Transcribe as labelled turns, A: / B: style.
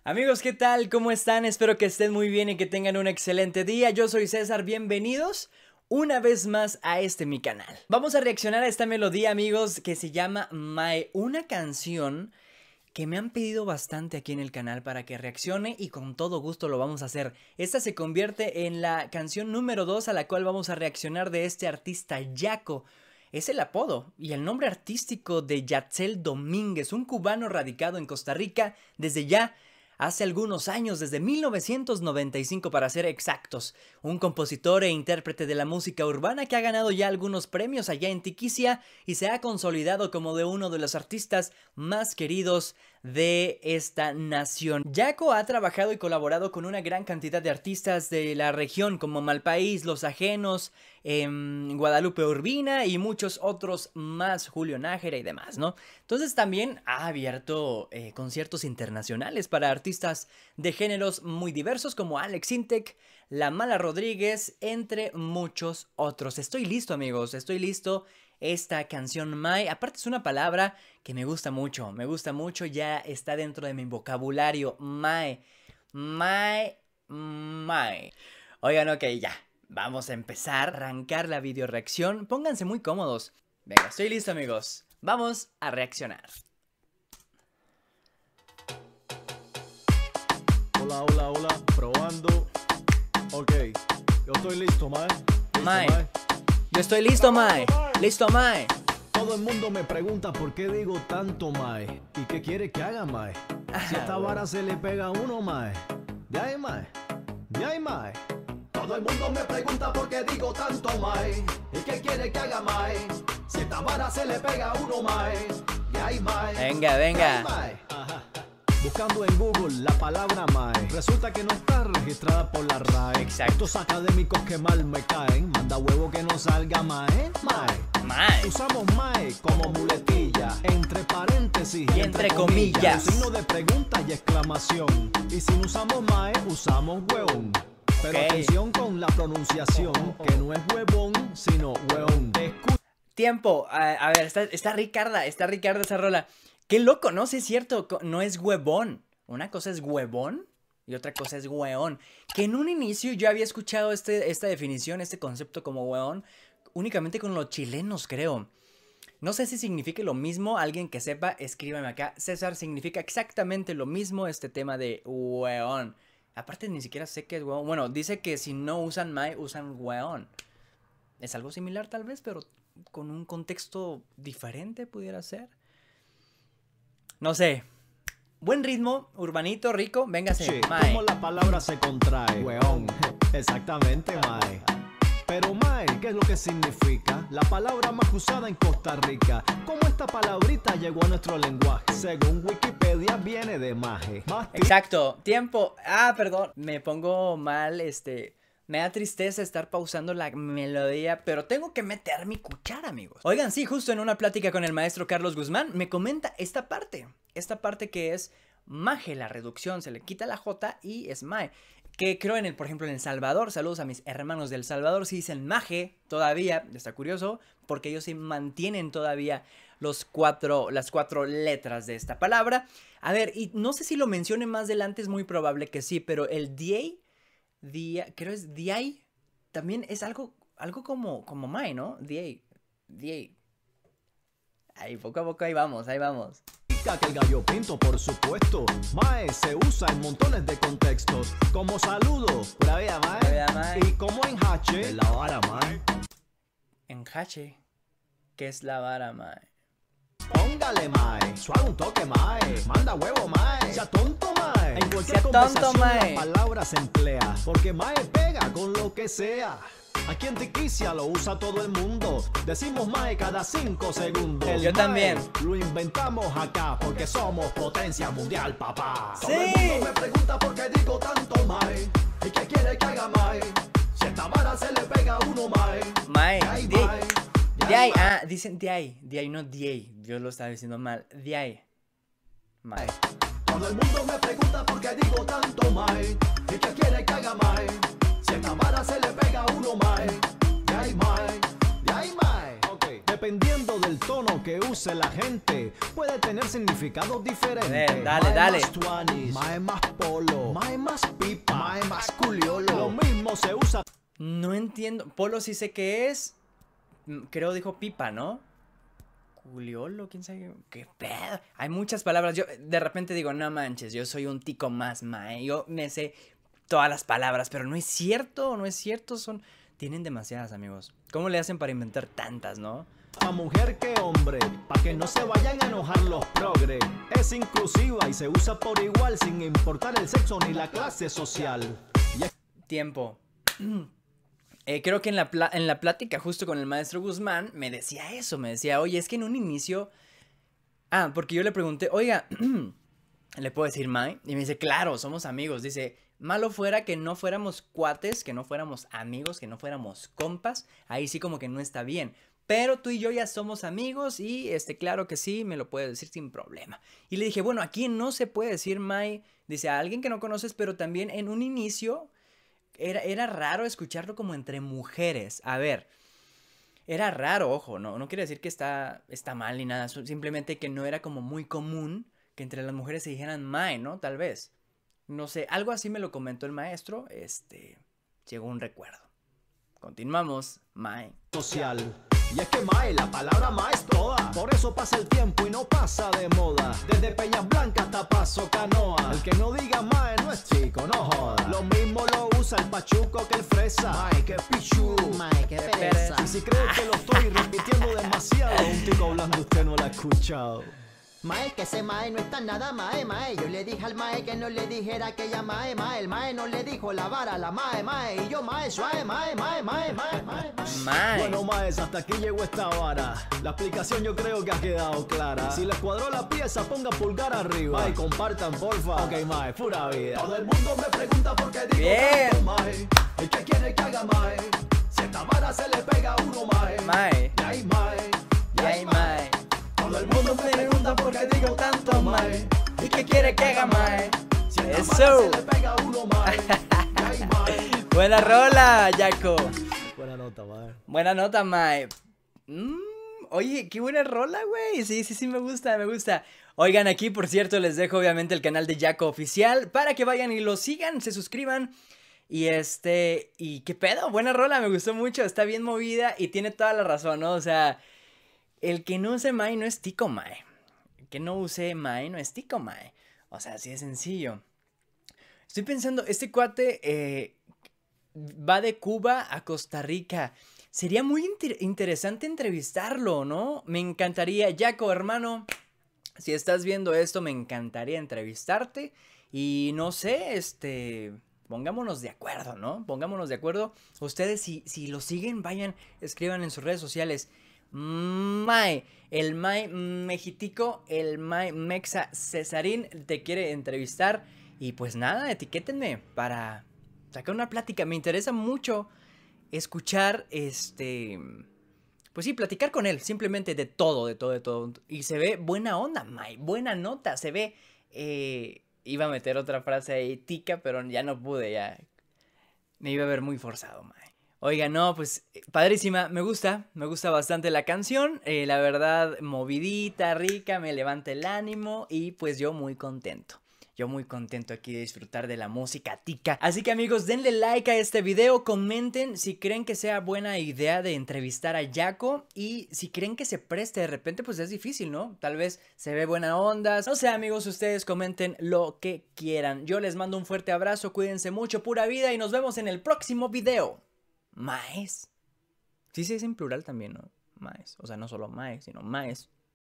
A: Amigos, ¿qué tal? ¿Cómo están? Espero que estén muy bien y que tengan un excelente día. Yo soy César, bienvenidos una vez más a mi canal. Vamos a reaccionar a esta melodía, amigos, que se llama Mae, una canción que me han pedido bastante aquí en el canal para que reaccione y con todo gusto lo vamos a hacer. Esta se convierte en la canción número 2 a la cual vamos a reaccionar de este artista Yaco. Es el apodo y el nombre artístico de Yatzél Domínguez, un cubano radicado en Costa Rica desde ya hace algunos años, desde 1995 para ser exactos. Un compositor e intérprete de la música urbana que ha ganado ya algunos premios allá en Tiquicia y se ha consolidado como de uno de los artistas más queridos de esta nación. Yaco ha trabajado y colaborado con una gran cantidad de artistas de la región como Malpaís, Los Ajenos, Guadalupe Urbina y muchos otros más, Julio Nájera y demás, ¿no? Entonces también ha abierto conciertos internacionales para artistas de géneros muy diversos como Alex Intec, La Mala Rodríguez, entre muchos otros. Estoy listo, amigos, estoy listo. Esta canción Mae, aparte es una palabra que me gusta mucho, ya está dentro de mi vocabulario. Mae, Mae, Mae. Oigan, ok, ya, vamos a empezar a arrancar la video reacción. Pónganse muy cómodos. Venga, estoy listo, amigos. Vamos a reaccionar.
B: Hola, hola, hola, probando. Ok, yo estoy listo, Mae.
A: Mae. Yo estoy listo, Mae. Listo, Mae.
B: Todo el mundo me pregunta por qué digo tanto, Mae. ¿Y qué quiere que haga, Mae? Si esta vara se le pega a uno, Mae. De ahí, Mae. De ahí, Mae. Todo el mundo me pregunta por qué digo tanto, Mae. ¿Y qué quiere que haga, Mae? Si esta vara se le pega a uno, Mae. De ahí, Mae.
A: Venga, venga.
B: Buscando en Google la palabra Mae, resulta que no está registrada por la RAE.
A: Exacto.
B: Estos académicos que mal me caen, manda huevo que no salga Mae. Mae.
A: Mae.
B: Usamos Mae como muletilla, entre paréntesis
A: y entre comillas.
B: Un signo de pregunta y exclamación. Y si no usamos Mae, usamos huevón. Pero atención con la pronunciación, que no es huevón, sino hueón.
A: Tiempo, a ver, está Ricarda esa rola. Qué loco, ¿no? Sí es cierto, no es huevón. Una cosa es huevón y otra cosa es hueón. Que en un inicio yo había escuchado esta definición, este concepto como hueón, únicamente con los chilenos, creo. No sé si significa lo mismo, alguien que sepa, escríbame acá. César, significa exactamente lo mismo este tema de hueón. Aparte ni siquiera sé qué es hueón. Bueno, dice que si no usan mae, usan hueón. Es algo similar tal vez, pero con un contexto diferente pudiera ser. No sé. Buen ritmo, urbanito, rico. Véngase,
B: sí,
A: Mae.
B: Como la palabra se contrae, weón. Exactamente, Mae. Pero Mae, ¿qué es lo que significa? La palabra más usada en Costa Rica. ¿Cómo esta palabrita llegó a nuestro lenguaje? Según Wikipedia viene de maje.
A: Exacto, tiempo. Ah, perdón, me pongo mal, me da tristeza estar pausando la melodía, pero tengo que meter mi cuchara, amigos. Oigan, sí, justo en una plática con el maestro Carlos Guzmán, me comenta esta parte que es maje, la reducción, se le quita la J y es mae. Que creo por ejemplo en El Salvador, saludos a mis hermanos del Salvador, sí dicen maje todavía, está curioso, porque ellos sí mantienen todavía las cuatro letras de esta palabra. A ver, y no sé si lo mencione más adelante, es muy probable que sí, pero el DA... creo es DI, también es algo como Mae, ¿no? DI. Ahí poco a poco, ahí vamos.
B: Que el gallo pinto, por supuesto. Mae se usa en montones de contextos. Como saludo, pura vida, Mae. Y como enjache, la vara, Mae.
A: Enjache, ¿qué es la vara, Mae?
B: Póngale, Mae. Suave un toque, Mae. Manda huevo, Mae. Sea tonto, Mae. En cualquier conversación la palabra se emplea, porque Mae pega con lo que sea. Aquí en Tiquicia lo usa todo el mundo. Decimos Mae cada 5 segundos.
A: Yo también.
B: Lo inventamos acá porque somos potencia mundial, papá.
A: Sí.
B: Todo el mundo me pregunta por qué digo tanto Mae. ¿Y qué quiere que haga Mae? Si esta vara se le pega a uno, Mae.
A: Mae. Dicen DI, no DA. Yo lo estaba diciendo mal. DI. Mae.
B: Todo el mundo me pregunta por qué digo tanto Mae. ¿Y qué quiere que haga Mae? Si esta vara se le pega a uno, Mae. De ahí, Mae. Okay. Dependiendo del tono que use la gente, puede tener significados diferentes.
A: Dale.
B: Mae más
A: entiendo. Polo sí sé qué es. Creo dijo pipa, ¿no? Culiolo, quién sabe. ¿Qué pedo? Hay muchas palabras. Yo de repente digo, no manches, yo soy un tico más, mae. Yo me sé todas las palabras, pero no es cierto, no es cierto. Tienen demasiadas, amigos. ¿Cómo le hacen para inventar tantas, no?
B: Pa' mujer que hombre, pa' que no se vayan a enojar los progres. Es inclusiva y se usa por igual sin importar el sexo ni la clase social.
A: Tiempo. Creo que en la plática justo con el maestro Guzmán me decía eso, me decía, oye, es que en un inicio... Ah, porque yo le pregunté, oiga, ¿le puedo decir Mae? Y me dice, claro, somos amigos. Dice, malo fuera que no fuéramos cuates, que no fuéramos amigos, que no fuéramos compas. Ahí sí como que no está bien. Pero tú y yo ya somos amigos y claro que sí, me lo puedes decir sin problema. Y le dije, bueno, aquí no se puede decir Mae. Dice, a alguien que no conoces, pero también en un inicio... Era raro escucharlo como entre mujeres. A ver, era raro, ojo, no quiere decir que está mal ni nada. Simplemente que no era como muy común que entre las mujeres se dijeran mae, ¿no? Tal vez. No sé, algo así me lo comentó el maestro. Llegó un recuerdo. Continuamos, mae.
B: Social. Y es que mae, la palabra mae es toda. Por eso pasa el tiempo y no pasa de moda. Desde Peñas Blancas hasta Paso Canoa. El que no diga mae no es chico, no joda. Lo mismo lo usa el pachuco que el fresa. Mae, que pichu.
C: Mae, qué pereza.
B: Y si cree que lo estoy repitiendo demasiado, un tico hablando usted no lo ha escuchado.
C: Mae, que ese mae no está nada mae, mae. Yo le dije al mae que no le dijera aquella mae, mae. El mae no le dijo la vara, la mae, mae. Y yo mae, suave, mae, mae, mae, mae, mae.
A: Mae.
B: Bueno, maes, hasta aquí llegó esta vara. La explicación yo creo que ha quedado clara. Si les cuadró la pieza, ponga pulgar arriba. Mae, compartan, porfa. Ok, mae, pura vida. Todo el mundo me pregunta por qué digo
A: Bien.
B: tanto, mae. ¿Y qué quiere que haga, mae? Si esta vara se le pega a uno, mae.
A: Mae.
B: Y ay, mae.
A: Y ay, mae.
B: Todo el mundo me pregunta por qué digo tanto, mae.
A: ¿Y qué quiere que haga, mae?
B: Si esta
A: Eso.
B: vara se le pega a uno, mae. Y ay, mae.
A: Buena rola, Jaco.
B: Buena nota, mae.
A: Buena nota, mae. Oye, qué buena rola, güey. Sí, me gusta, me gusta. Oigan, aquí, por cierto, les dejo obviamente el canal de Jaco Oficial para que vayan y lo sigan, se suscriban. Y y qué pedo, buena rola, me gustó mucho, está bien movida y tiene toda la razón, ¿no? O sea, el que no use Mae no es tico Mae. El que no use Mae no es tico Mae. O sea, así de sencillo. Estoy pensando, este cuate va de Cuba a Costa Rica. Sería muy interesante entrevistarlo, ¿no? Me encantaría, Jaco, hermano, si estás viendo esto, me encantaría entrevistarte. Y no sé, pongámonos de acuerdo, ¿no? Pongámonos de acuerdo. Ustedes, si lo siguen, vayan, escriban en sus redes sociales. Mae, el Mae Mejitico, el Mae Mexa Cesarín te quiere entrevistar. Y pues nada, etiquétenme para sacar una plática. Me interesa mucho escuchar, pues sí, platicar con él. Simplemente de todo. Y se ve buena onda, Mae, buena nota. Se ve, iba a meter otra frase ahí, tica, pero ya no pude, ya. Me iba a ver muy forzado, Mae. Oiga, no, pues padrísima, me gusta bastante la canción, la verdad movidita, rica, me levanta el ánimo y pues yo muy contento aquí de disfrutar de la música tica. Así que amigos, denle like a este video, comenten si creen que sea buena idea de entrevistar a Jaco y si creen que se preste, de repente pues es difícil, ¿no? Tal vez se ve buena onda, no sé amigos, ustedes comenten lo que quieran. Yo les mando un fuerte abrazo, cuídense mucho, pura vida y nos vemos en el próximo video. Maes. Sí, es en plural también, ¿no? Maes. O sea, no solo maes, sino maes.